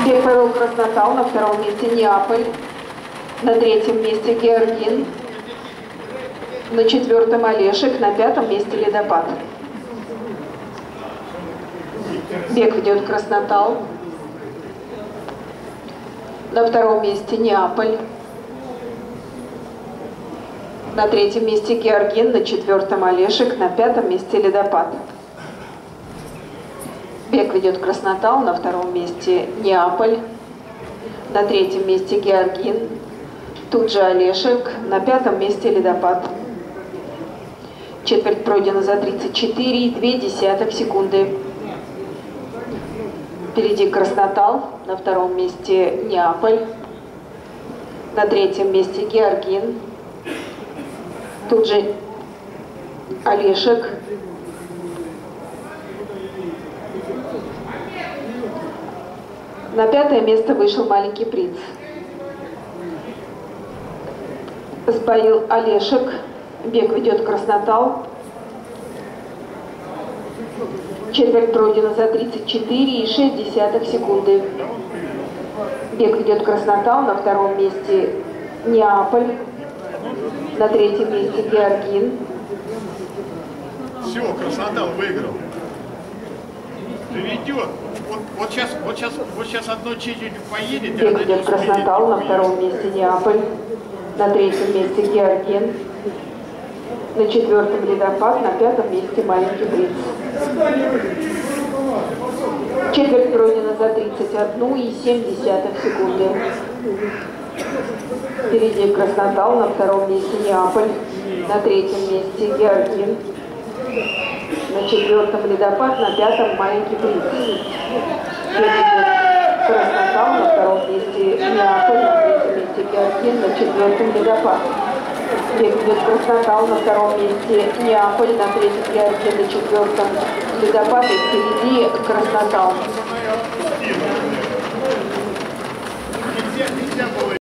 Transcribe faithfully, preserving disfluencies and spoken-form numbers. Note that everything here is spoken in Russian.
Бег повел Краснотал, на втором месте Неаполь, на третьем месте Георгин, на четвертом Олешек, на пятом месте Ледопад. Бег ведет Краснотал, на втором месте Неаполь, на третьем месте Георгин, на четвертом Олешек, на пятом месте Ледопад. Бег ведет Краснотал, на втором месте Неаполь, на третьем месте Георгин, тут же Олешек, на пятом месте Ледопад. Четверть пройдена за тридцать четыре и две десятых секунды. Впереди Краснотал, на втором месте Неаполь, на третьем месте Георгин, тут же Олешек, на пятое место вышел Маленький принц. Сбоил Олешек, бег ведет Краснотал. Четверть пройдена за тридцать четыре и шесть десятых секунды. Бег ведет Краснотал, на втором месте Неаполь, на третьем месте Георгин. Все, Краснотал выиграл. Ведет. Вот, вот сейчас, вот сейчас, вот сейчас одно чуть-чуть поедет. Бег ведет Краснотал, на втором месте Неаполь, на третьем месте Георгин, на четвертом Ледопад, на пятом месте Маленький принц. Четверть пройдена за тридцать одну и семь десятых секунды. Впереди Краснотал, на втором месте Неаполь, на третьем месте Георгин, на четвертом Ледопад, на пятом Маленький принц. Впереди Краснотал, на втором месте Неаполь, на третьем месте Георгин, на четвертом Ледопад. Бег ведет Краснотал, на втором месте Неаполь, на третьем Георгин, на четвертом Ледопад, и впереди Краснотал.